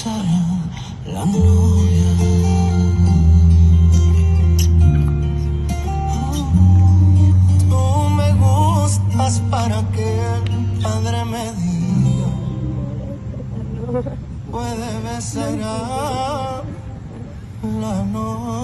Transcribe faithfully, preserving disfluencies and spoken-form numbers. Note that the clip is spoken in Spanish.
será la novia. Tú me gustas para que el padre me diga, puede besar a la novia.